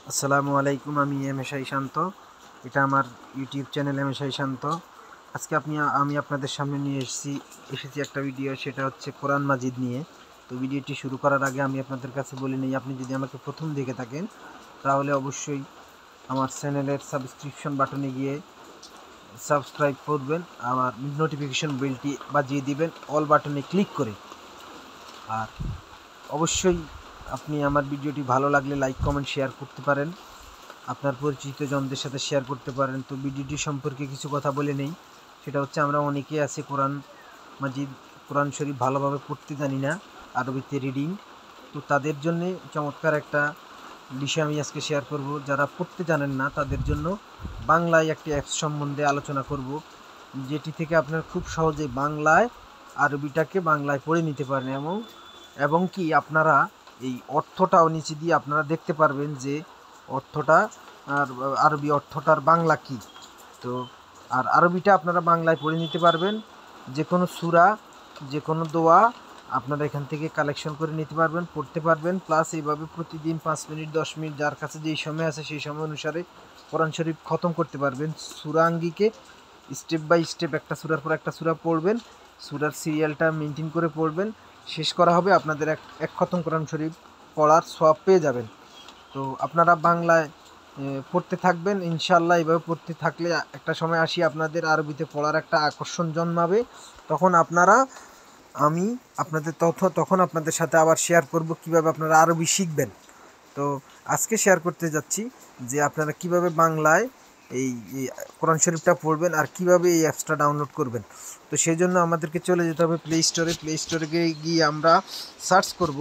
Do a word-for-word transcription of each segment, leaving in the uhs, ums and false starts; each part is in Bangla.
আসসালামু আলাইকুম। আমি এম এস আই শান্ত। এটা আমার YouTube channel M S I Shanto. আজকে আপনি আমি আপনাদের সামনে নিয়ে এসেছি এসেছি একটা ভিডিও, সেটা হচ্ছে কোরআন মাজিদ নিয়ে। তো ভিডিওটি শুরু করার আগে আমি আপনাদের কাছে বলে নিই, আপনি যদি আমাকে প্রথম দেখে থাকেন তাহলে অবশ্যই আমার চ্যানেলের সাবস্ক্রিপশন বাটনে গিয়ে সাবস্ক্রাইব করবেন, আমার নোটিফিকেশন বেলটি বাজিয়ে দিবেন অল বাটনে ক্লিক করে। আর অবশ্যই আপনি আমার ভিডিওটি ভালো লাগলে লাইক কমেন্ট শেয়ার করতে পারেন, আপনার পরিচিত জনদের সাথে শেয়ার করতে পারেন। তো ভিডিওটি সম্পর্কে কিছু কথা বলে নেই। সেটা হচ্ছে, আমরা অনেকে আছে কোরআন মাজিদ কোরআন শরীফ ভালোভাবে পড়তে জানি না, আরবিতে রিডিং। তো তাদের জন্য চমৎকার একটা বিষয় আমি আজকে শেয়ার করব। যারা পড়তে জানেন না তাদের জন্য বাংলায় একটি অ্যাপস সম্বন্ধে আলোচনা করব, যেটি থেকে আপনার খুব সহজে বাংলায় আরবিটাকে বাংলায় পড়ে নিতে পারেন, এবং এবং কি আপনারা এই অর্থটাও নিচে দিয়ে আপনারা দেখতে পারবেন যে অর্থটা আর আরবি অর্থটার বাংলা কি। তো আর আরবিটা আপনারা বাংলায় পড়ে নিতে পারবেন। যে কোনো সূরা, যে কোনো দোয়া আপনারা এখান থেকে কালেকশন করে নিতে পারবেন, পড়তে পারবেন। প্লাস এইভাবে প্রতিদিন পাঁচ মিনিট দশ মিনিট যার কাছে যেই সময় আছে সেই সময় অনুসারে কোরআন শরীফ খতম করতে পারবেন। সূরা আঙ্গিকে স্টেপ বাই স্টেপ একটা সূরার পর একটা সূরা পড়বেন, সূরার সিরিয়ালটা মেনটেন করে পড়বেন, শেষ করা হবে আপনাদের এক এক খতম কোরআন শরীফ পড়ার সওয়াব পেয়ে যাবেন। তো আপনারা বাংলায় পড়তে থাকবেন ইনশাআল্লাহ। এইভাবে পড়তে থাকলে একটা সময় আসি আপনাদের আরবিতে পড়ার একটা আকর্ষণ জন্মাবে। তখন আপনারা আমি আপনাদের তথ্য তখন আপনাদের সাথে আবার শেয়ার করব কিভাবে আপনারা আরবি শিখবেন। তো আজকে শেয়ার করতে যাচ্ছি যে আপনারা কিভাবে বাংলায় এই কোরআন শরীফটা পড়বেন আর কিভাবে এই অ্যাপসটা ডাউনলোড করবেন। তো সেই জন্য আমাদেরকে চলে যেতে হবে প্লে স্টোরে। প্লে স্টোরে গিয়ে আমরা সার্চ করব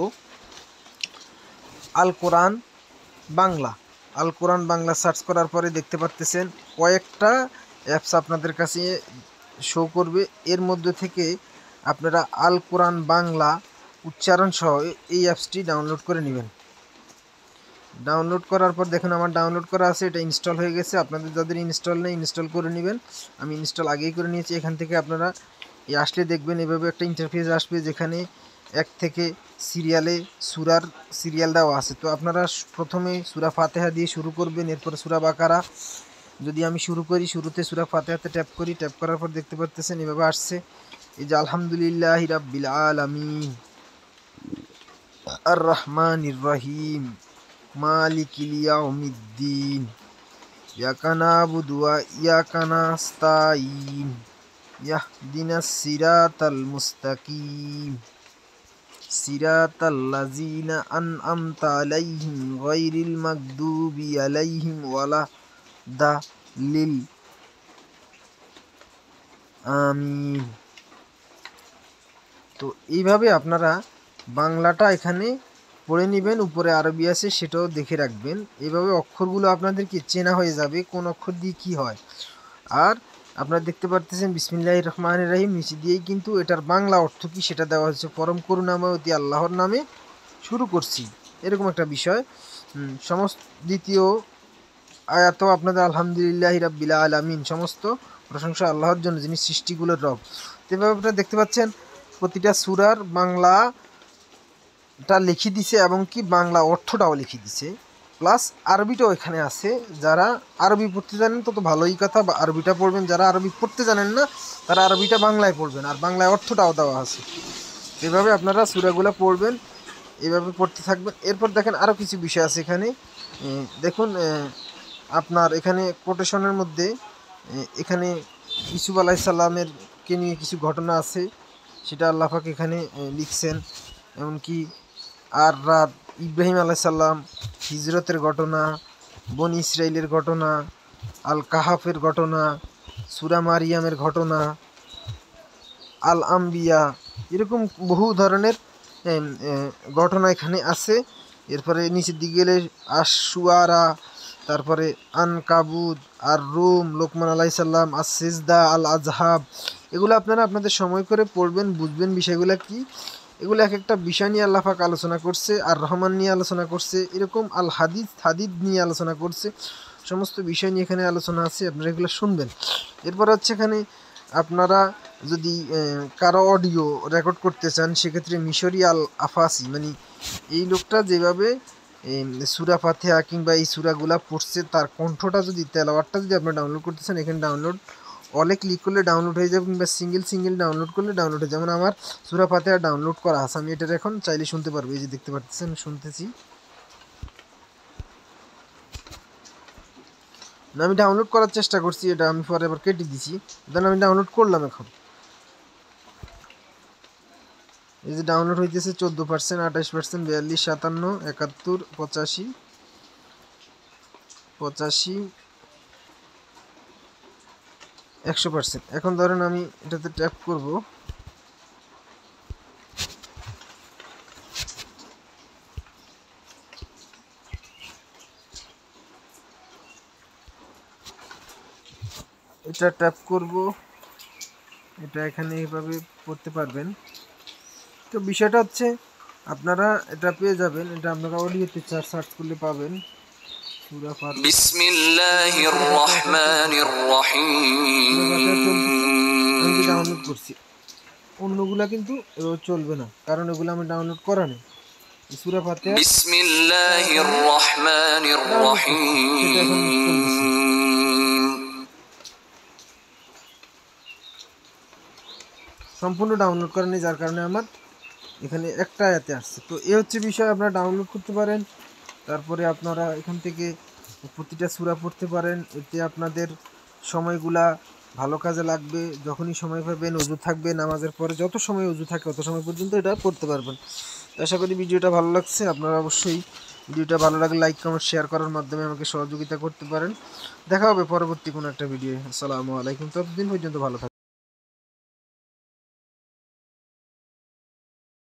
আল কোরআন বাংলা। আল কোরআন বাংলা সার্চ করার পরে দেখতে পারতেছেন কয়েকটা অ্যাপস আপনাদের কাছে শো করবে। এর মধ্যে থেকে আপনারা আল কোরআন বাংলা উচ্চারণ সহ এই অ্যাপসটি ডাউনলোড করে নেবেন। ডাউনলোড করার পর দেখুন আমার ডাউনলোড করা আছে, এটা ইনস্টল হয়ে গেছে। আপনাদের যাদের ইনস্টল নেই ইনস্টল করে নেবেন। আমি ইনস্টল আগেই করে নিয়েছি। এখান থেকে আপনারা আসলে দেখবেন এভাবে একটা ইন্টারফেস আসবে, যেখানে এক থেকে সিরিয়ালে সূরার সিরিয়াল দেওয়া আছে। তো আপনারা প্রথমে সূরা ফাতিহা দিয়ে শুরু করবেন, এরপরে সূরা বাকারা। যদি আমি শুরু করি, শুরুতে সূরা ফাতিহাতে ট্যাপ করি, ট্যাপ করার পর দেখতে পাচ্ছেন এভাবে আসছে, এই যে আলহামদুলিল্লাহি রাব্বিল আলামিন আর রহমানির রহিম মালিকিল ইয়াউমিদ্দিন ইয়াকা নাবুদু ওয়া ইয়াকা নাস্তাঈন ইহদিনাস সিরাতাল মুস্তাকিম সিরাতাল লাযিনা আন'আমতা আলাইহিম গায়রিল মাগদুবি আলাইহিম ওয়ালা দাল্লিন আমিন। তো এইভাবে আপনারা বাংলাটা এখানে পড়ে নেবেন, উপরে আরবি আছে সেটাও দেখে রাখবেন। এইভাবে অক্ষরগুলো আপনাদেরকে চেনা হয়ে যাবে কোন অক্ষর দিয়ে কী হয়। আর আপনারা দেখতে পারতেছেন বিসমিল্লাহির রহমানির রহিম, নিচে দিয়েই কিন্তু এটার বাংলা অর্থ কী সেটা দেওয়া হচ্ছে, পরম করুণাময় অতি আল্লাহর নামে শুরু করছি, এরকম একটা বিষয়। সমস্ত দ্বিতীয় আয়াতও আপনাদের আলহামদুলিল্লাহি রাব্বিল আলামিন, সমস্ত প্রশংসা আল্লাহর জন্য যিনি সৃষ্টিগুলোর রব। এভাবে আপনারা দেখতে পাচ্ছেন প্রতিটা সূরার বাংলাটা লিখে দিছে এবং কি বাংলা অর্থটাও লিখে দিছে, প্লাস আরবিটাও এখানে আছে। যারা আরবি পড়তে জানেন তত ভালোই কথা, বা আরবিটা পড়বেন। যারা আরবি পড়তে জানেন না তারা আরবিটা বাংলায় পড়বেন, আর বাংলায় অর্থটাও দেওয়া আছে। এভাবে আপনারা সূরাগুলো পড়বেন, এভাবে পড়তে থাকবেন। এরপর দেখেন আরও কিছু বিষয় আছে এখানে। দেখুন আপনার এখানে কোটেশনের মধ্যে এখানে ইউসুফ আলাইহিস সালামের কে নিয়ে কিছু ঘটনা আছে, সেটা আল্লাহ পাক এখানে লিখছেন। এমনকি আর রাত ইব্রাহিম আলাইহিস সালাম হিজরতের ঘটনা, বনি ইসরাইলের ঘটনা, আল কাহাফের ঘটনা, সূরা মারিয়ামের ঘটনা, আল আম্বিয়া, এরকম বহু ধরনের ঘটনা এখানে আছে। এরপরে নিচের দিকে গেলে আশ-শুআরা, তারপরে আনকাবুত, আর রুম, লোকমান আলাইহিস সালাম, আর সিজদা, আল আজহাব। এগুলো আপনারা আপনাদের সময় করে পড়বেন, বুঝবেন বিষয়গুলো কি। এগুলো এক একটা বিষয় নিয়ে আল্লাহ পাক আলোচনা করছে, আর রহমান নিয়ে আলোচনা করছে, এরকম আল হাদিস হাদিদ নিয়ে আলোচনা করছে, সমস্ত বিষয় নিয়ে এখানে আলোচনা আছে, আপনারা এগুলো শুনবেন। এরপর হচ্ছে এখানে আপনারা যদি কারো অডিও রেকর্ড করতে চান সেক্ষেত্রে মিশরি আল আফাসি, মানে এই লোকটা যেভাবে সূরা ফাতিহা কিংবা এই সূরাগুলা পড়ছে তার কণ্ঠটা যদি তেলাওয়াতটা যদি আপনি ডাউনলোড করতেছেন, এখানে ডাউনলোড অলে ক্লিক করলে ডাউনলোড হয়ে যাবে, কিংবা সিঙ্গেল সিঙ্গেল ডাউনলোড করলে ডাউনলোড হয়ে যাবে। যেমন আমার সূরা ফাতিহা ডাউনলোড করা আছে, আমি এটার এখন চাইলে শুনতে পারবো। এই যে দেখতে পাচ্ছেন শুনতেছি, আমি ডাউনলোড করার চেষ্টা করছি, এটা আমি পরে আবার কেটে দিছি, দেন আমি ডাউনলোড করলাম। এখন এই যে ডাউনলোড হইতেছে চোদ্দো পার্সেন্ট, আঠাশ পার্সেন্ট, বিয়াল্লিশ, সাতান্ন, একাত্তর, পঁচাশি, পঁচাশি, একশো পার্সেন্ট। এখন ধরেন আমি এটাতে ট্যাপ করব, এটা ট্যাপ করব, এটা এখানে এইভাবে পড়তে পারবেন। তো বিষয়টা হচ্ছে আপনারা এটা পেয়ে যাবেন, এটা আপনারা অডিওতে সার্চ করলে পাবেন। সূরা ফাতিহা বিসমিল্লাহির রহমানির রহিম আমি ডাউনলোড করছি, অন্যগুলা কিন্তু চলবে না, কারণ এগুলো আমি ডাউনলোড করা নেই। সূরা ফাতিহা বিসমিল্লাহির রহমানির রহিম সম্পূর্ণ ডাউনলোড করা নেই, যার কারণে আমার এখানে একটা আয়াতে আসছে। তো এ হচ্ছে বিষয়, আপনারা ডাউনলোড করতে পারেন, তারপরে আপনারা এখান থেকে প্রতিটা সূরা পড়তে পারেন। এতে আপনাদের সময়গুলা ভালো কাজে লাগবে। যখনই সময় পাবেন, ওযু থাকবে, নামাজের পরে যত সময় ওযু থাকে তত সময় পর্যন্ত এটা পড়তে পারবেন। আশা করি ভিডিওটা ভালো লাগছে। আপনারা অবশ্যই ভিডিওটা ভালো লাগলে লাইক কমেন্ট শেয়ার করার মাধ্যমে আমাকে সহযোগিতা করতে পারেন। দেখা হবে পরবর্তী কোনো একটা ভিডিও। আসসালামু আলাইকুম, ততদিন পর্যন্ত ভালো থাকবেন।